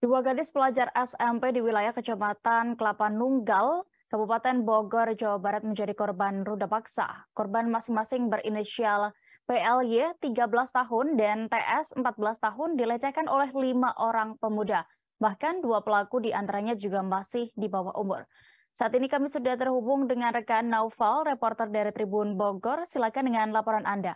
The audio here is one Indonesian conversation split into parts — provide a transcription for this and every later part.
Dua gadis pelajar SMP di wilayah Kecamatan Kelapa Nunggal, Kabupaten Bogor, Jawa Barat menjadi korban ruda paksa. Korban masing-masing berinisial PLY 13 tahun dan TS 14 tahun dilecehkan oleh 5 orang pemuda. Bahkan 2 pelaku diantaranya juga masih di bawah umur. Saat ini kami sudah terhubung dengan rekan Naufal, reporter dari Tribun Bogor. Silakan dengan laporan Anda.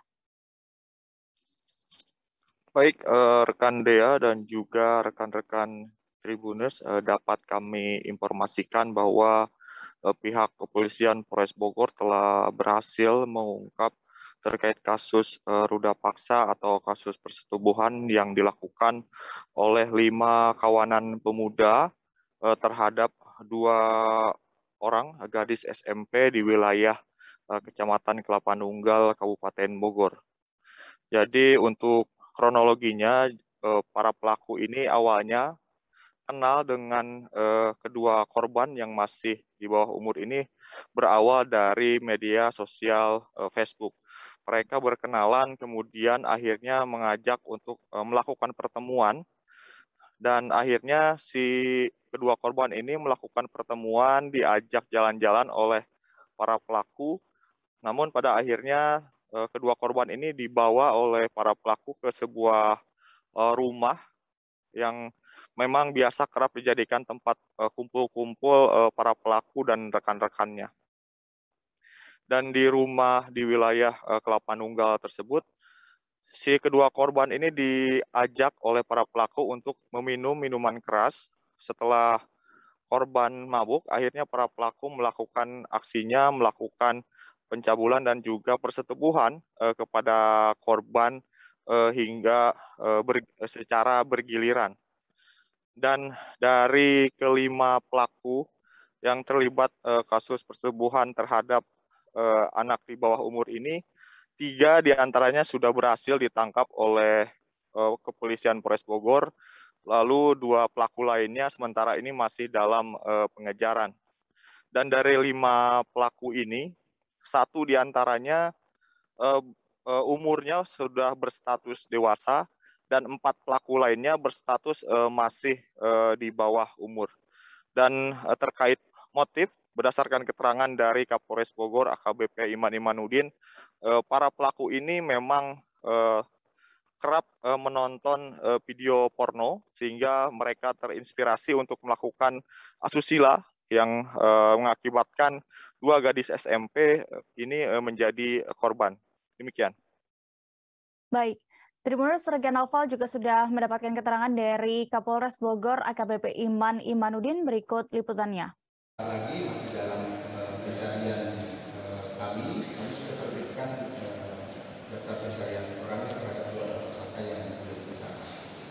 Baik, rekan Dea dan juga rekan-rekan Tribuners, dapat kami informasikan bahwa pihak kepolisian Polres Bogor telah berhasil mengungkap terkait kasus ruda paksa atau kasus persetubuhan yang dilakukan oleh 5 kawanan pemuda terhadap 2 orang gadis SMP di wilayah Kecamatan Kelapa Nunggal, Kabupaten Bogor. Jadi untuk kronologinya, para pelaku ini awalnya kenal dengan kedua korban yang masih di bawah umur ini berawal dari media sosial Facebook. Mereka berkenalan, kemudian akhirnya mengajak untuk melakukan pertemuan, dan akhirnya si kedua korban ini melakukan pertemuan, diajak jalan-jalan oleh para pelaku. Namun pada akhirnya kedua korban ini dibawa oleh para pelaku ke sebuah rumah yang memang biasa kerap dijadikan tempat kumpul-kumpul para pelaku dan rekan-rekannya. Dan di rumah di wilayah Kelapa Nunggal tersebut, si kedua korban ini diajak oleh para pelaku untuk meminum minuman keras. Setelah korban mabuk, akhirnya para pelaku melakukan aksinya, melakukan pencabulan dan juga persetubuhan kepada korban hingga secara bergiliran. Dan dari kelima pelaku yang terlibat kasus persetubuhan terhadap anak di bawah umur ini, 3 diantaranya sudah berhasil ditangkap oleh kepolisian Polres Bogor, lalu 2 pelaku lainnya sementara ini masih dalam pengejaran. Dan dari 5 pelaku ini, 1 diantaranya umurnya sudah berstatus dewasa, dan 4 pelaku lainnya berstatus masih di bawah umur. Dan terkait motif, berdasarkan keterangan dari Kapolres Bogor AKBP Iman Imanudin, para pelaku ini memang kerap menonton video porno sehingga mereka terinspirasi untuk melakukan asusila yang mengakibatkan 2 gadis SMP ini menjadi korban. Demikian. Baik, Tribuners rekan Naufal juga sudah mendapatkan keterangan dari Kapolres Bogor AKBP Iman Imanudin. Berikut liputannya. Lagi masih dalam pencarian kami sudah terbitkan daftar pencarian orangnya terhadap 2 orang tersangka yang belum ditangkap.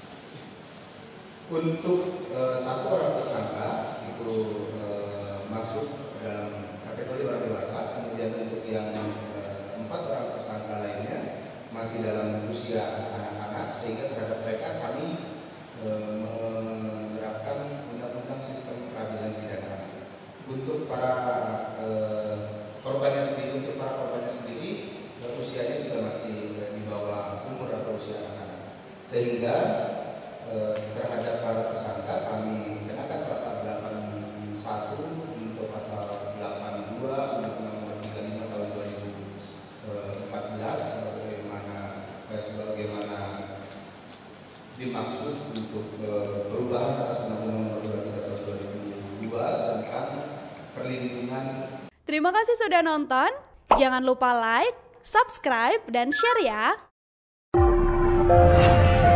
Untuk 1 orang tersangka itu masuk dalam kategori orang dewasa, kemudian untuk yang 4 orang tersangka lainnya masih dalam usia anak-anak, sehingga terhadap mereka kami menerapkan undang-undang sistem peradilan pidana anak. Untuk para korbannya sendiri, usianya juga masih di bawah umur atau usia anak-anak, sehingga terhadap para tersangka kami kenakan pasal 81 junto pasal 82 Undang-Undang Nomor 35 Tahun 2014 sebagaimana dimaksud untuk perubahan atas Undang-Undang Nomor 23 Tahun 2002 tentang perlindungan. Terima kasih sudah nonton. Jangan lupa like, subscribe, dan share ya.